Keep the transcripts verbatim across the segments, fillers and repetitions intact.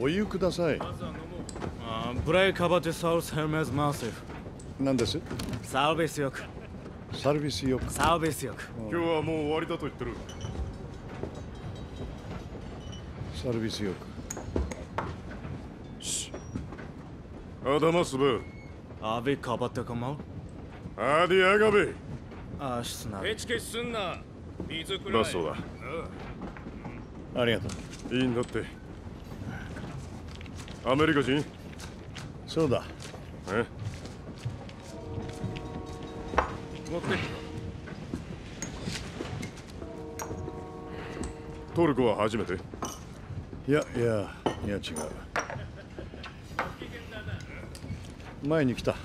お湯ください。 ブレイカバティサウスヘルメズマーシフ。 何です？ サービス欲。 サービス欲。 サービス欲。 今日はもう終わりだと言ってる。 サービス欲。 し。アダマスブ。 アビカバテカマル。 アディアガベ。 あ、しな。 ケチケチすんな。水くらい。 だそうだ。 ありがとう。 いいんだって。アメリカ人？ そうだ。 え？ 持ってトルコは初めて？ いやいやいや違う。前に来た。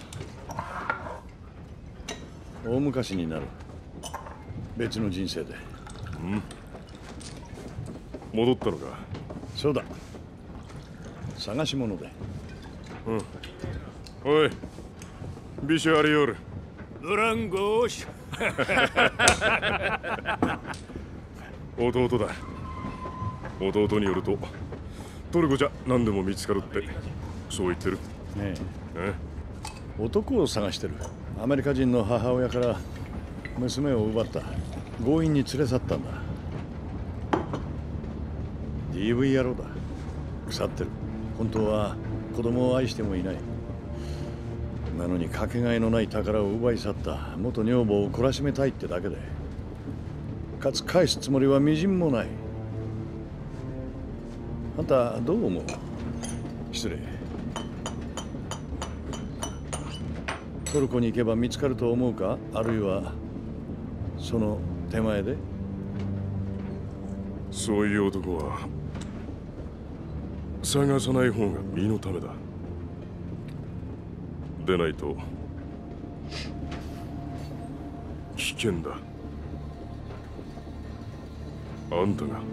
大昔になる。別の人生で。 うん。戻ったのか？ そうだ。探し物で。 うん。おい、ビシュアリオール。 ブランゴーシュ。弟だ。弟によると、トルコじゃ何でも見つかるって、そう言ってる。 ねえ？ え。男を探してる。アメリカ人の母親から娘を奪った。強引に連れ去ったんだ。ディーブイ 野郎だ。腐ってる。本当は子供を愛してもいない。なのにかけがえのない宝を奪い去った元女房を懲らしめたいってだけで、かつ返すつもりはみじんもない。あんたどう思う？失礼。トルコに行けば見つかると思うか？あるいはその手前で？ そういう男は探さない方が身のためだ。でないと危険だ。あんたが。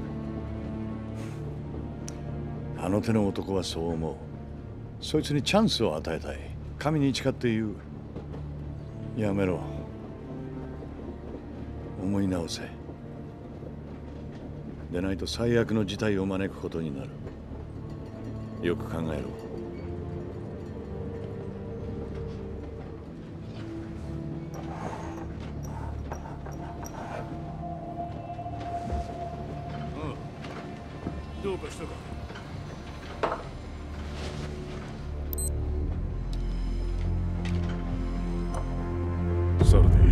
あの手の男はそう思う。そいつにチャンスを与えたい。神に誓って言う。やめろ。思い直せ。でないと最悪の事態を招くことになる。よく考えろ。 どうかしたか？ サルディ。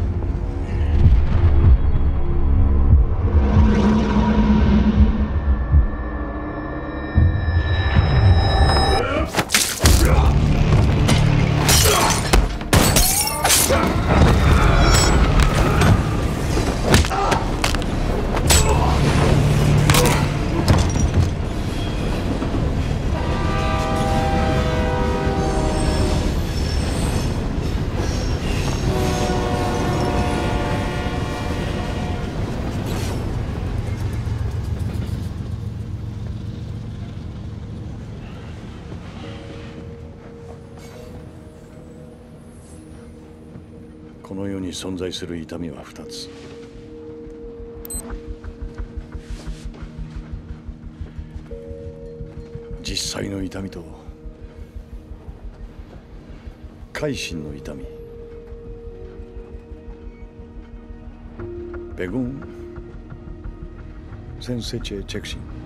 この世に存在する痛みは二つ。実際の痛みと改心の痛み。ベゴン・センセチェ・チェクシン。